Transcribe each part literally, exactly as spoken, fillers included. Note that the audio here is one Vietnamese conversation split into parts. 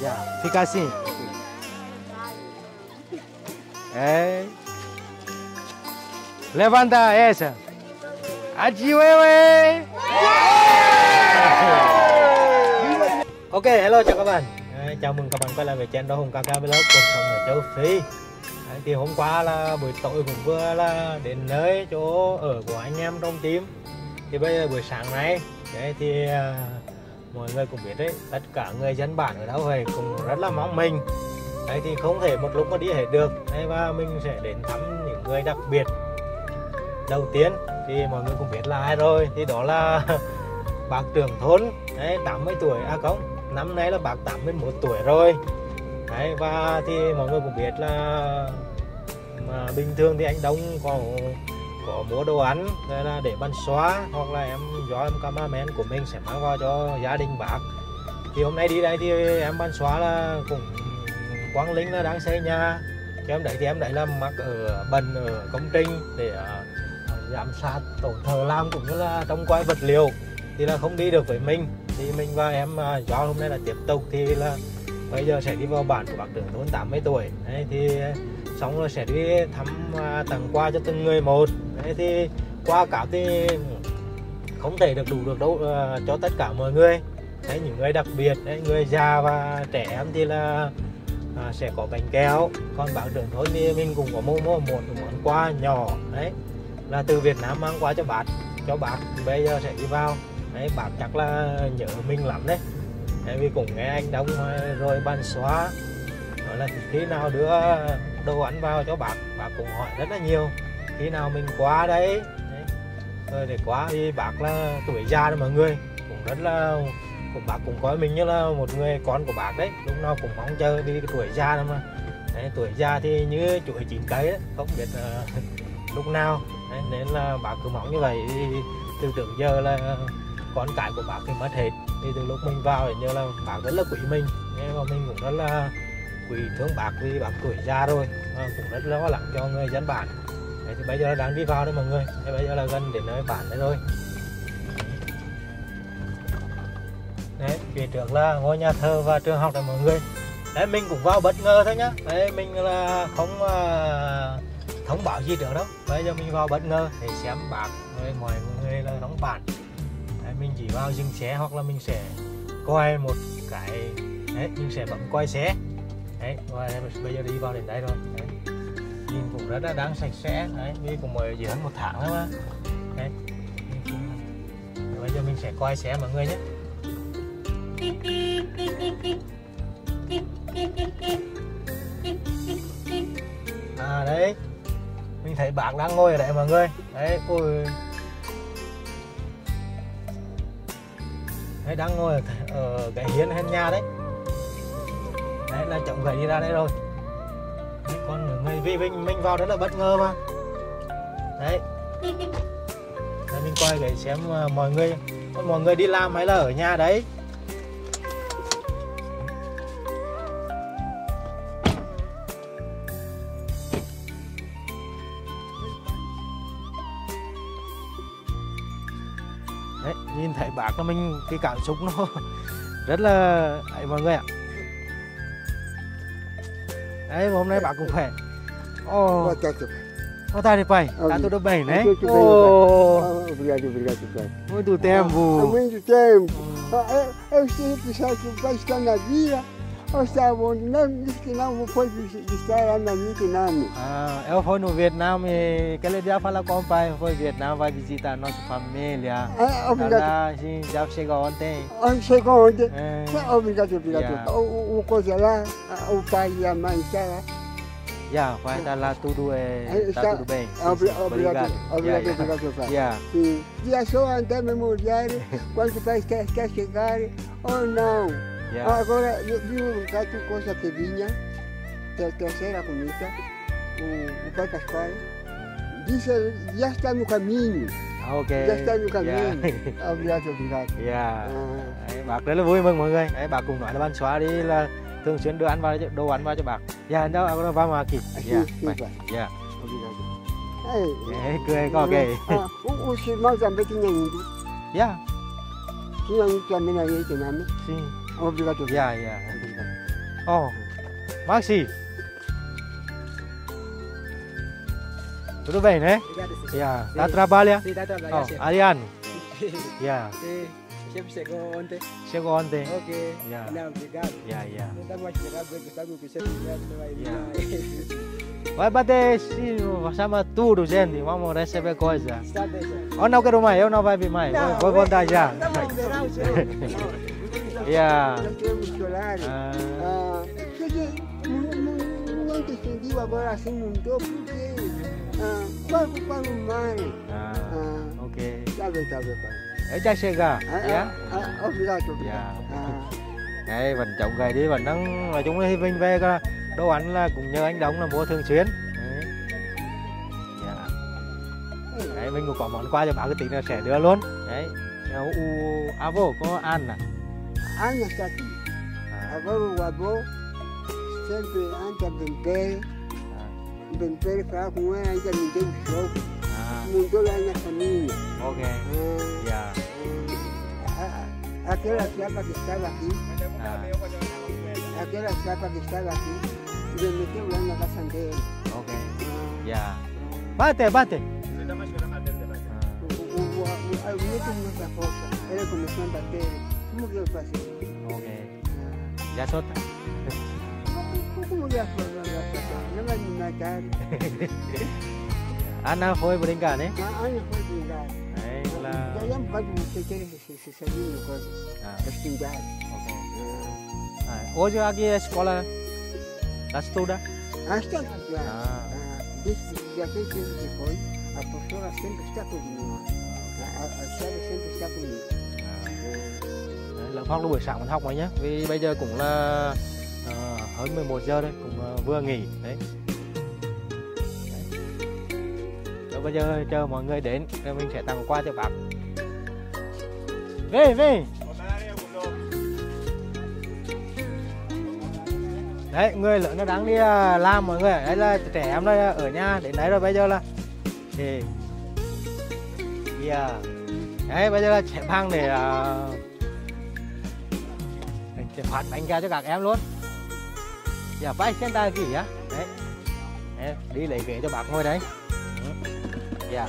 Ya, fica assim. É. Levanta essa. Aji wewe. Ok, hello chào các bạn. À, chào mừng các bạn quay lại với channel Hùng ca ca vlog cuộc sống ở châu Phi. À, thì hôm qua là buổi tối cũng vừa là đến nơi chỗ ở của anh em trong team. Thì bây giờ buổi sáng này, đấy thì à, mọi người cũng biết đấy, tất cả người dân bản ở đâu về cũng rất là mong mình. Đấy thì không thể một lúc mà đi hết được. Đấy, và mình sẽ đến thăm những người đặc biệt. Đầu tiên thì mọi người cũng biết là ai rồi, thì đó là bác trưởng thôn, đấy, tám mươi tuổi, à không, năm nay là bác tám mươi mốt tuổi rồi. Đấy, và thì mọi người cũng biết là mà bình thường thì anh Đông có có mua đồ ăn là để bán xóa, hoặc là em do em cameraman của mình sẽ mang vào cho gia đình bác. Thì hôm nay đi đây thì em bán xóa là cũng Quang Linh là đang xây nhà cho em đấy, thì em đấy là mắc ở bần ở công trình để uh, giám sát tổ thờ làm cũng như là trông coi vật liệu, thì là không đi được với mình. Thì mình và em uh, do hôm nay là tiếp tục thì là bây giờ sẽ đi vào bản của bác trưởng thôn tám mươi tuổi. Đấy, thì xong rồi sẽ đi thăm uh, tặng quà cho từng người một. Đấy, thì quà cả thì không thể được đủ được đâu uh, cho tất cả mọi người. Đấy, những người đặc biệt, đấy, người già và trẻ em thì là à, sẽ có bánh kẹo. Còn bác trưởng thôn thì mình cũng có mua một món quà nhỏ, đấy là từ Việt Nam mang qua cho bác cho bác bây giờ sẽ đi vào. Đấy, bác chắc là nhớ mình lắm đấy, đấy vì cũng nghe anh Đông rồi ban xóa nói là khi nào đưa đồ ăn vào cho bác, bác cũng hỏi rất là nhiều khi nào mình qua đấy, đấy. Rồi để qua thì bác là tuổi già đó mọi người, cũng rất là cũng bác cũng coi mình như là một người con của bác đấy, lúc nào cũng mong chờ đi cái tuổi già đó mà. Đấy, tuổi già thì như chuỗi chín cây đấy, không biết uh, lúc nào. Đấy, nên là bác cứ mong như vậy. Thì từ trước giờ là con cái của bác thì mất hết, thì từ lúc mình vào thì như là bác rất là quý mình, nhưng mà mình cũng rất là quý thương bác vì bác tuổi già rồi, và cũng rất lo lắng cho người dân bản. Đấy, thì bây giờ đang đi vào đấy mọi người. Đấy, bây giờ là gần đến nơi bản đấy rồi. Đấy, phía trước là ngôi nhà thờ và trường học này mọi người. Đấy, mình cũng vào bất ngờ thôi nhá. Đấy, mình là không uh, thông báo gì trước đâu. Bây giờ mình vào bất ngờ để xem bác rồi mọi người là đóng bản. Đấy, mình chỉ vào dừng xe hoặc là mình sẽ coi một cái, đấy, mình sẽ bấm coi xe. Đấy, và bây giờ đi vào đến đây rồi. Đấy, nhìn cũng rất là đáng sạch sẽ. Đấy, vì cũng mới chỉ hơn một tháng thôi mà. Đấy, bây giờ mình sẽ coi xe mọi người nhé. À đấy, mình thấy bác đang ngồi ở đây mọi người. Đấy, ôi. Đấy, đang ngồi ở, ở cái hiên hen nhà đấy. Đấy là chồng gầy đi ra đây rồi. Đấy, còn người vì mình mình vào rất là bất ngờ mà. Đấy. Đấy, mình coi để xem mọi người mọi người đi làm hay là ở nhà đấy. Đấy, nhìn thấy bác là mình cái cảm xúc nó rất là ấy mọi người ạ. Đấy, hôm nay bác cũng khỏe. Ồ, oh, tá de pai, tá tudo bem, né? Oh, obrigado, obrigado, pai. Muito tempo. Há muito tempo. Eu, eu sempre pensava que o pai está na vila, ou estava onde? Não, disse que não foi visitar lá na Vietnam. Ah, eu fui no Vietnam e aquele dia falar com o pai, foi Vietnam, vai visitar a nossa família. Ah, obrigado. Lá, sim, já chegou ontem. Ah, chegou ontem? É. Obrigado, obrigado. Yeah. O, o coisa lá, o pai e a mãe estão lá. Ya, vai estar lá tudo é, Está, tá tudo bem. Sim, Obri, sim. obrigado, obrigado, Yeah, obrigado, pai. yeah. Sim. Já só andar memoriar quando o pai quer, quer chegar ou não. Yeah. Agora, eu vi um bocado de coisa que vinha, da terceira comida, o, o pai Pascoal, disse já está no caminho. Ok. Já está no caminho. Yeah. Obrigado, obrigado. Yeah. À. Đấy, bác rất là vui mừng mọi người. Đấy, bác cũng nói là ban xóa đi là thường xuyên đưa ăn vào đồ ăn vào cho bác. Dạ, đâu anh vào mà kịp. Dạ. Dạ. Obrigado. Ei, Đấy, cười có kể. Ah, os irmãos também tinham ido. Dạ. Tinham ido também na Vietnam. Sim. Obrigado. Dạ, dạ. Oh, Maxi. Tudo bem, né? Obrigado, sim. Yeah. Tá trabalha? Sim, tá trabalhando. Oh, chefe. Ariano. Yeah. Sim, o chefe chegou ontem. Chegou ontem. Ok. Yeah. Não, obrigado. Yeah, yeah. Não estava a chegar porque sabe que o chefe não vai Yeah. Vai bater sim, sama tudo, gente. Vamos receber coisa. Está bem, chefe. Eu não quero mais, eu não vai vir mais. Vou, vou voltar já. Não, não, não, não. Yeah. Nós temos solar. Ah, Ah, quer dizer, não, não, não entendi agora assim, não estou porque ah, pago, pago mais. ah, Ah, ok. tá bem, tá bem, pai. Eu já chegar. Ah, Yeah. ah, ah, obrigado, obrigado. Yeah. Ah, Đấy, mình trồng gầy đi, mình đang nói chung là Vinh về cái đồ ăn là cũng nhờ anh Đông là mua thường xuyên. Đấy. Dạ. Đấy, mình cũng có món quà cho bác cái tí là sẽ đưa luôn. Đấy. Theo u avo có ăn à. Ana está aqui. À, Agora o avô sempre anda bem pé, à, bem pé falar com ela, ainda não deu show. à, Não deu lá na família. ok. Ah, Dạ. ah, aquela chapa que estava aqui, À, aquela chapa que estava aqui, me meteu lá na casa dele. ok. Ah, Dạ. Bate, bate. À, o, o, o, o neto muita força, ele começou a bater. Como que eu faço? ok. Dạ sốt. Como, como que eu faço? Não vai me matar. Anna foi brincar đấy. A Ana foi brindar. Đấy là Já já vai você querer se se sair uma coisa. à, Estudar. ok. À, hoje aqui a escola da estuda. Ah, está aqui. À, Desde já tem tempo que foi, a professora sempre está comigo. A, a senhora sempre está comigo. Đấy, Lượng Phong lúc buổi sáng mình học mà nhé, vì bây giờ cũng là ờ, hơn mười một giờ đấy, cũng ờ, vừa nghỉ đấy. Đấy. Rồi bây giờ chờ mọi người đến rồi mình sẽ tặng quà cho bác. Về về. Đấy, người lớn nó đang đi ờ, làm mọi người, đấy là trẻ em nó ở nhà đến đấy rồi bây giờ là thì yeah. Đấy bây giờ là sẽ mang để uh, để phát bánh kẹo cho các em luôn. Dạ phải xem ta kỹ á. Đấy. Đấy, đi lấy ghế cho bác ngồi đấy. Dạ.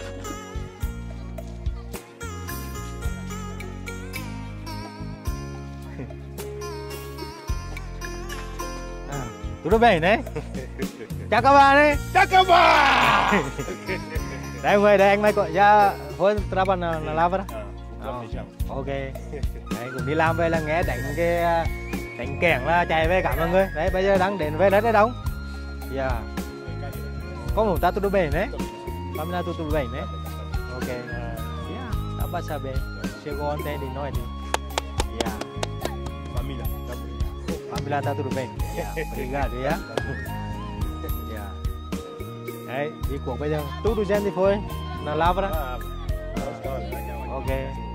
À, tudo bem, né? Chào các bạn đấy. Chào các bạn. Đây người đây anh Mai có ra với traban là lava đó. Ờ, Ok. Đấy cũng đi làm về là nghe đánh cái đánh kẻng là chạy về cả mọi người. Đấy bây giờ đang đến về đấy đấy đóng. Dạ. Como tá tudo bem, né? Família tudo bem, né? Ok. Yeah. Tá pra saber. Chegou ontem de noite. Yeah. Família. Família tá tudo bem. Yeah. Obrigado, yeah. Yeah. Đấy, đi cuộc bây giờ tudo gente foi na lavra. Ah, Ok.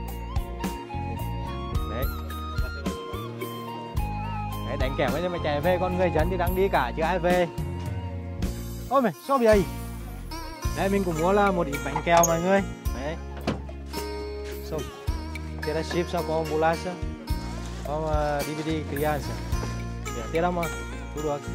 Đấy. Đấy đánh kẻng bây giờ mà chạy về, con người dân thì đang đi cả chứ ai về. Ôi mày, sao vậy? Đây mình cũng mua là một ít bánh kẹo mọi người. Đấy. So, tira chips com bolacha, com uh, D V D criança. Ya, tira uma tudo aqui.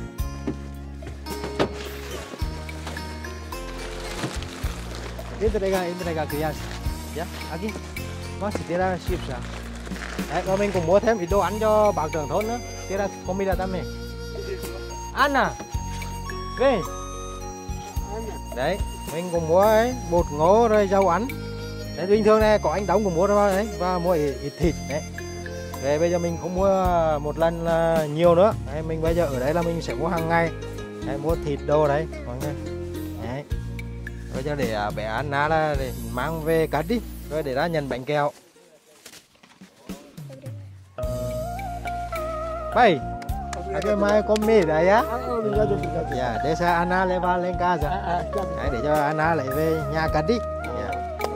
Entrega, entrega criança. Ya, aqui. Mas tira chips à. Đấy, và mình cũng mua thêm ít đồ ăn cho bác trưởng thôn nữa. Tira comida também. Anna. Về. Ana, Đấy, mình cũng mua ấy, bột ngô rồi rau ăn. Đấy, bình thường này có anh Đóng cũng mua ra đấy và mua ít, ít thịt đấy. Về bây giờ mình không mua một lần là nhiều nữa. Đấy, mình bây giờ ở đây là mình sẽ mua hàng ngày. Đấy, mua thịt đồ đấy mọi người. Đấy. Bây giờ để bé Anna là để mang về cắt đi, rồi để ra nhận bánh kẹo. Bay. Aqui mai comi đấy á. ah, obrigado, obrigado. Dạ, để xe Anna lấy vào lên casa. Ah, ah, está bem. Đấy, để cho Anna lại về nhà cắt đi. Dạ.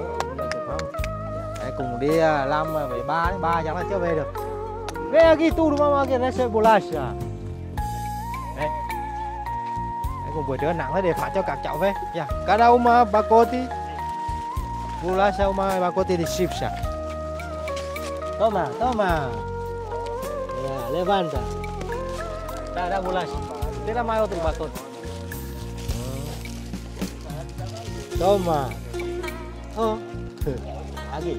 Đấy, cùng đi à, làm với ba đấy, ba chắc là chưa về được. Về aqui tudo mama que rece bolacha. Đấy. Đấy, cùng buổi trưa nặng thế để phát cho các cháu về. Dạ, cada uma pacote bolacha uma pacote de chips. Toma, toma. Ya, levanta. đã đã bulas. Thế là mai untuk bakun. Toma. Oh. Lagi.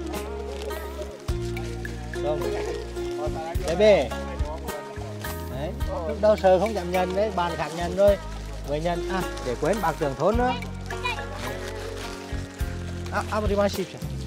Toma. Bebe. Đấy, lúc đâu sờ không chạm nhân đấy, bàn khác nhân thôi. Người nhân à, để quên bạc trưởng thốn nữa. À, à, đi mang ship.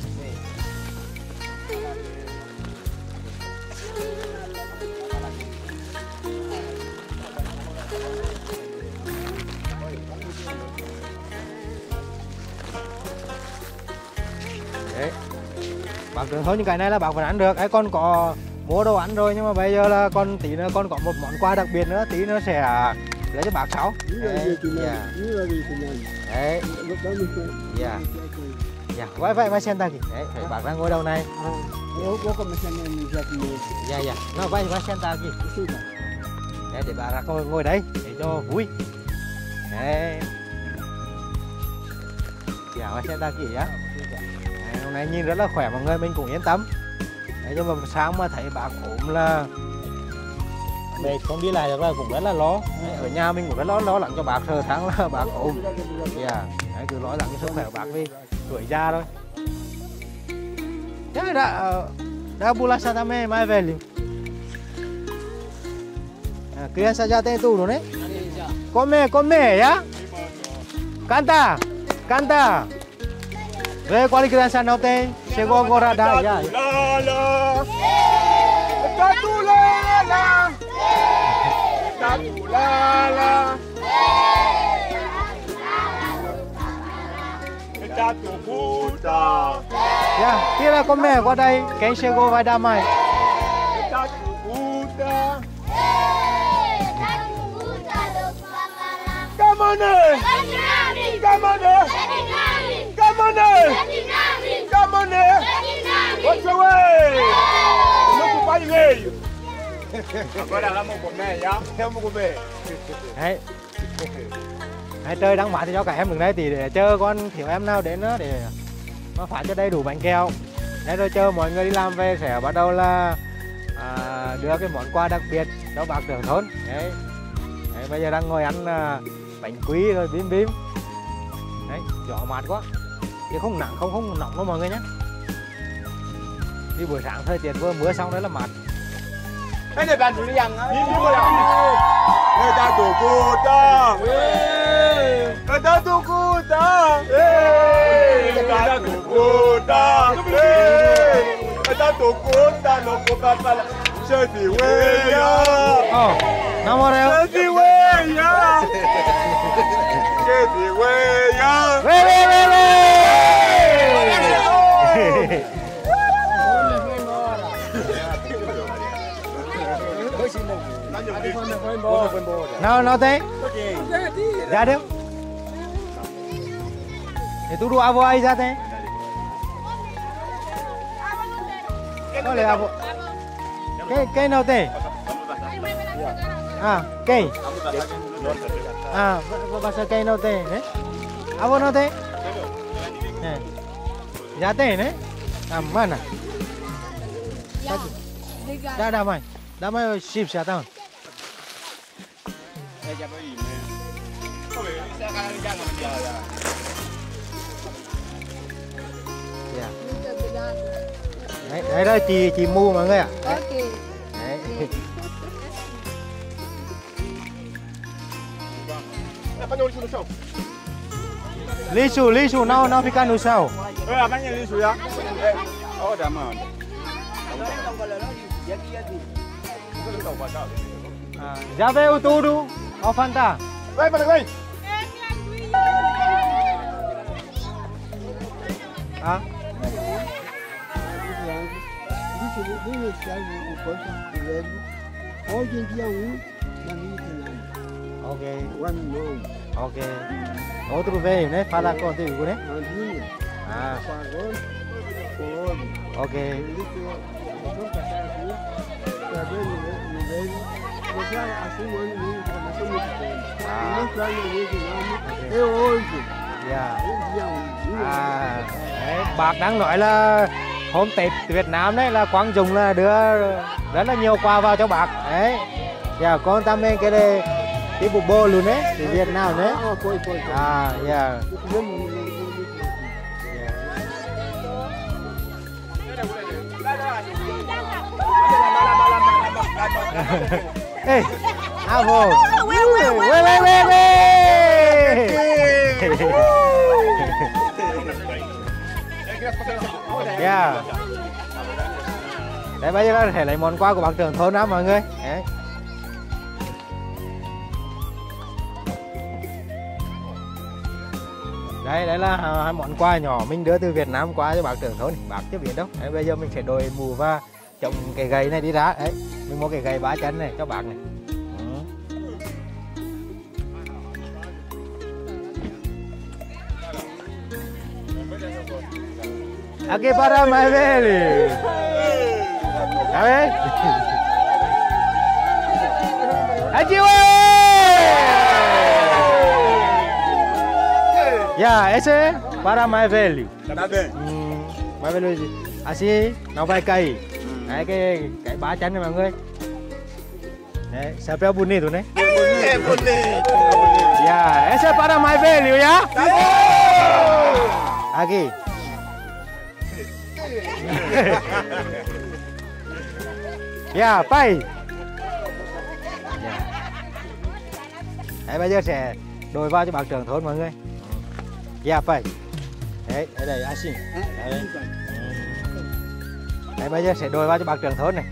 Đấy. Bạc trưởng thốn những cái này là bạc vẫn ăn được. Ấy con có mua đồ ăn rồi nhưng mà bây giờ là con tí nữa con có một món quà đặc biệt nữa, tí nữa sẽ lấy cho bác cháu. Đấy. Yeah. Đấy. Dạ. Dạ, vậy vậy mai xem ta kì. Đấy, phải bác ra ngồi đâu này. Dạ dạ. Nó vậy mai xem ta kì. Đấy, để bà ra ngồi ngồi đấy để cho vui. Đấy. Dạ, mai xem ta kì á. Đấy, hôm nay nhìn rất là khỏe mọi người, mình cũng yên tâm. Đấy, nhưng mà sáng mà thấy bác ốm là mệt không đi lại được là cũng rất là lo. Đấy, ở nhà mình cũng rất lo lo lắng cho bác, sợ tháng là bác ốm. Yeah. Đấy, cứ lo lắng cho sức khỏe của bác vì tuổi già thôi. Thế đã đã bulan satu Mei mai về liền. Kalian saja teh tu nih. Come come ya. Canta canta. Ve cuál kalian sana teh. Llegó agora da ya. La la. Tatu la la. Tatu la la. Tatu puta. Ya, tira come qua đây. Quem chegou vai dar mais. Tatu puta. Come on. Come on. Come on. Come on. What's the way? Não vai meio. Agora vamos comer, já? Vamos comer. Đấy. Đấy, chơi đắng mãi thì cho cả em đừng đây thì để chơi con thiểu em nào đến nữa để nó phải cho đầy đủ bánh kẹo. Đấy rồi chơi mọi người đi làm về sẽ bắt đầu là à, đưa cái món quà đặc biệt cho bác trưởng thôn. Đấy. Đấy, bây giờ đang ngồi ăn à, bánh quý rồi bím bím. Đấy, gió mát quá. Chứ không nặng không không nóng đâu mọi người nhé. Đi buổi sáng thời tiết vừa mưa xong đấy là mát. Cái này bạn chủ đi ăn á. Đi đi đi. Người ta tụ cụ ta. Người ta tụ cụ ta. Người ta tụ cụ ta. Người ta tụ cụ ta nó có ba ba. Chơi thì quê ya. Ồ, năm rồi đấy. Chơi thì quê ya. Chơi thì quê ya. Về về về về. Nào nào thế. Ra đi. Để tôi đua avo ai ra thế. Có lẽ avo. Cái cái nào thế? À, cây. À, bahasa cây nào thế? Đấy. Avo nào thế? Nè. Ra thế đấy. Làm mana? Đã đã mày. Đã mày ship sao tao? Yeah. Đấy, đấy đó chị chị mua mọi người ạ. Đấy. Đấy. Lisu, lisu, nào nào fica no chão. Ê, amanhã isso já. Ó, dá mano. À, já veio tudo. Ó Fanta. Vai, vai, vai. À. Hoje em dia um, na minha cidade. Ok. One nome. Ok. Outro veio, né? Fala contigo, né? Andinha. Ah, Pagou. Fome. ok. Ele que eu vou passar aqui. Trabalho no velho. Você assim um ano mesmo, começou muito tempo. Ah. Não traz no mesmo nome. Eu hoje. Dạ. Um dia um. À, đấy, bác đang nói là hôm Tết Việt Nam đấy là Quang Dũng là đưa rất là nhiều quà vào cho bác. Đấy. Ya, con también quiere tipo bolo, ¿no? De Vietnam, ¿no? Ah, foi, foi. foi. Ah, ya. Ê, avo. Quê, quê, quê, quê, quê. Yeah. Đấy, bây giờ có thể lấy món quà của bác trưởng thôn đó mọi người. Đấy. Đây, đấy là hai món quà nhỏ mình đưa từ Việt Nam qua cho bác trưởng thôn. Bác chưa biết đâu. Đấy, bây giờ mình sẽ đội mũ và trồng cái gậy này đi ra. Đấy, mình mua cái gậy ba chân này cho bác này. Aquí para Maybelli. A ver. Aquí voy. Ya, ese para Maybelli. Está bien. Mm, Maybelli así nó vài cây. Đấy, cái cái ba chân này mọi người. Đấy, siapa bonito này. Ya, ese para Maybelli ya. Aquí. Yeah, bay. Yeah. Đấy, bây giờ sẽ đổi vào cho bác trưởng thôn mọi người. Yeah, bay. Đấy, đây đây Asin. Đấy. Đấy, bây giờ sẽ đổi vào cho bác trưởng thôn này.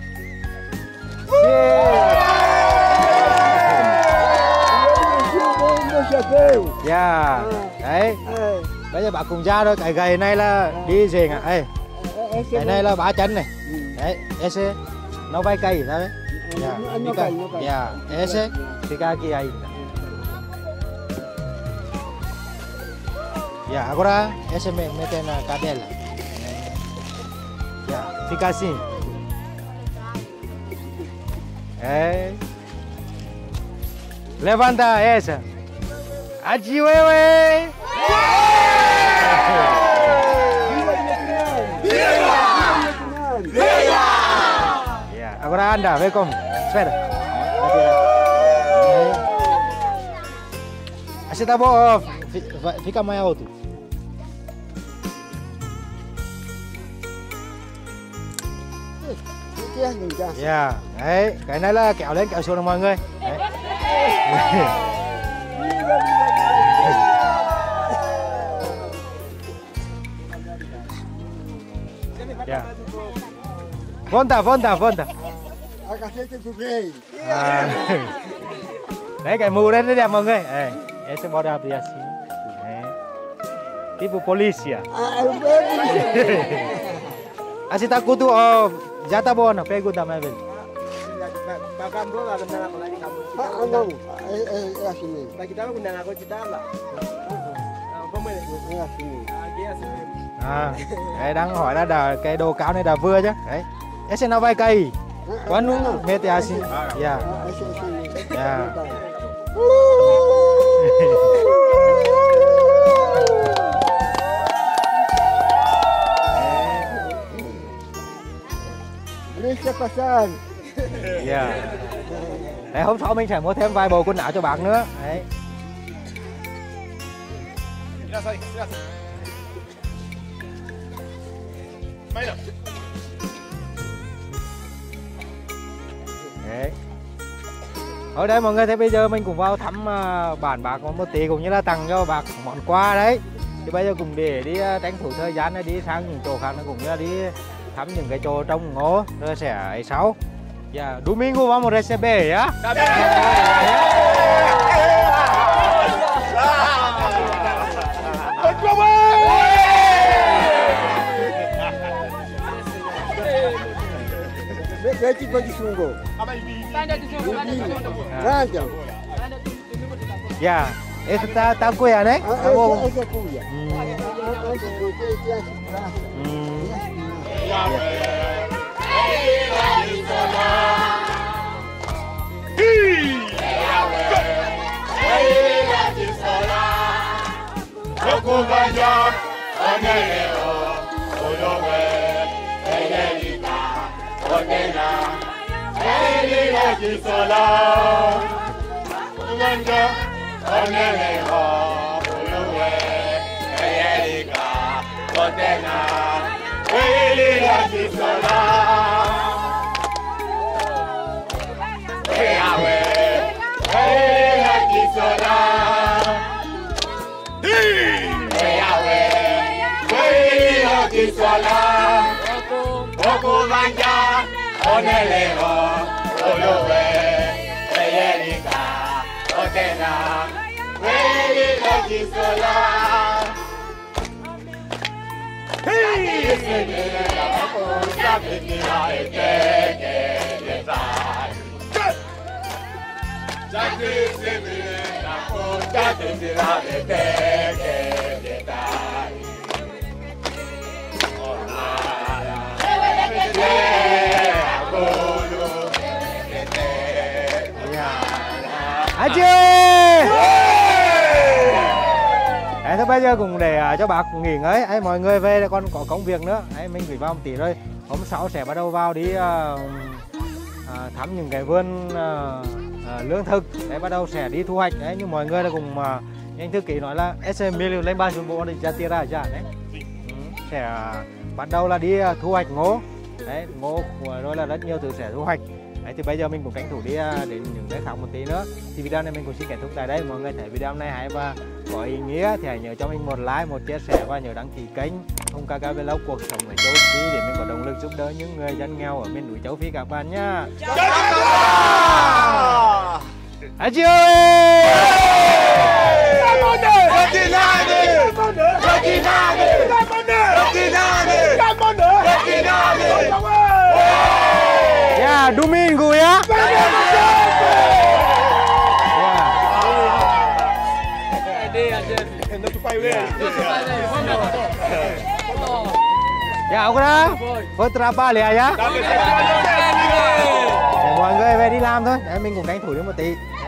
Yeah. Đấy. Bây giờ bác cùng ra thôi, cái gầy này là đi gì ạ? Ê. Cái này là ba chân này. Đấy, ese nó vai cây ra đấy. Ya, pica. Ya, ese pica aquí ahí. Ya, agora ese me mete na cadela. Ya, fica assim. Eh. Levanta esa. Allí, wewe. Agora anda, vem como. Espera. Assim tá bom, fica mais alto. Yeah, đấy, cái này là kéo lên kéo xuống được mọi người. Đấy. Yeah. Volta, volta, volta. À. Đấy, cái mũ đấy rất đẹp mọi người. Đây, ese bora abrir assim. Tipo polícia. Assim tá kutu, oh, já tá bom, pergunta mais velho. Bahkan gua nggak kenal aku lagi kamu. Ah, não, é, é, é assim mesmo. Bagi tahu kenal aku cita lah. Không phải É assim mesmo. À, đấy, đang hỏi là đà, cái đồ cáo này là vừa chứ. Đấy, ese nó vai cây. Quán nu mete assim. Yeah. Yeah. Deixa passar. Yeah. Đấy, hôm sau mình sẽ mua thêm vài bộ quần áo cho bác nữa. Đấy. Đấy. Ở đây mọi người thấy bây giờ mình cũng vào thăm uh, bản bác một tí cũng như là tặng cho bác món quà đấy. Thì bây giờ cùng để đi uh, tranh thủ thời gian đi sang những chỗ khác, cũng như là đi thăm những cái chỗ trồng ngô rồi sẽ ấy sau. Yeah, domingo vamos receber, ya? Vem aqui para Sungo. Grande. Ya, ese está está cuya, ¿eh? Ah, essa essa cuia. Mm. Ah, essa cuia tem esse braço. Mm. Yeah. là chỉ sợ la Mình cho Con nghe lời họ Phụ lưu về Cái gì đi cả Có tên à Cái gì là chỉ sợ la Cái à về Cái gì là chỉ sợ la Cái à về Cái gì là chỉ sợ la Oku manja, oneleho, olowe, eyelika, otena, weli lokisola. Hey, sebe la ko sabiti la eteke detai. Jaki sebe la ko sabiti la eteke detai. Anh chị Đấy, thôi bây giờ cũng để uh, cho bác nghỉ ngơi ấy, mọi người về còn có công việc nữa ấy, mình gửi vào một tí rồi hôm sau sẽ bắt đầu vào đi uh, uh, thăm những cái vườn uh, uh, lương thực đấy, bắt đầu sẽ đi thu hoạch đấy, nhưng mọi người là cùng uh, anh thư ký nói là S M million lên ba bộ để ra tiền ra trả đấy. Ừ, sẽ uh, bắt đầu là đi uh, thu hoạch ngô đấy, ngô rồi là rất nhiều thứ sẽ thu hoạch. Đấy, thì bây giờ mình cũng tranh thủ đi đến những nơi khác một tí nữa. Thì video này mình cũng xin kết thúc tại đây. Mọi người thấy video này hay và có ý nghĩa thì hãy nhớ cho mình một like, một chia sẻ và nhớ đăng ký kênh Hùng ca ca Vlog cuộc sống ở châu Phi để mình có động lực giúp đỡ những người dân nghèo ở miền núi châu Phi các bạn nhá. Anh chị ơi! Yeah, domingo ya. Ya, ok đó. Với trapa lẹ ya. Để mọi người về đi làm thôi. Để mình cũng tranh thủ đến một tí.